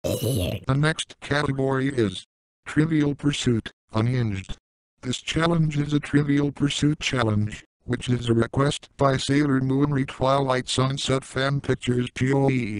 The next category is Trivial Pursuit, Unhinged. This challenge is a Trivial Pursuit challenge, which is a request by Sailor Moon re Twilight Sunset Fan Pictures POE.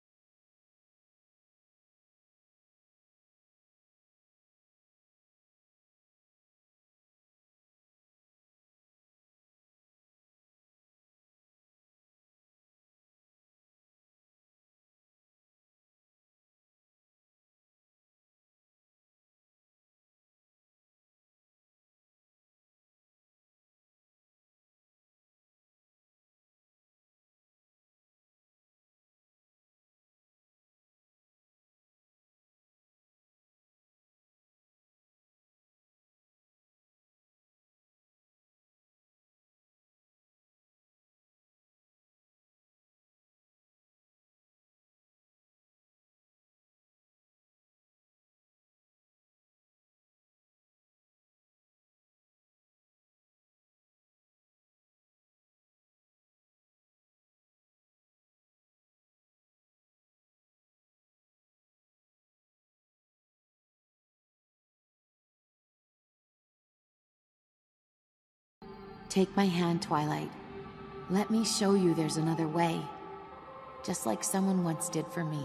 Take my hand, Twilight. Let me show you there's another way. Just like someone once did for me.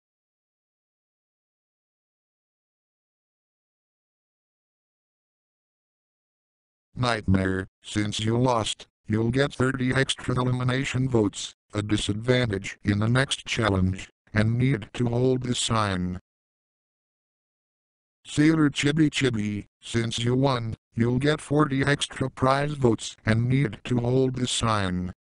Nightmare, since you lost, you'll get 30 extra elimination votes, a disadvantage in the next challenge, and need to hold this sign. Sailor Chibi Chibi, since you won, you'll get 40 extra prize votes and need to hold this sign.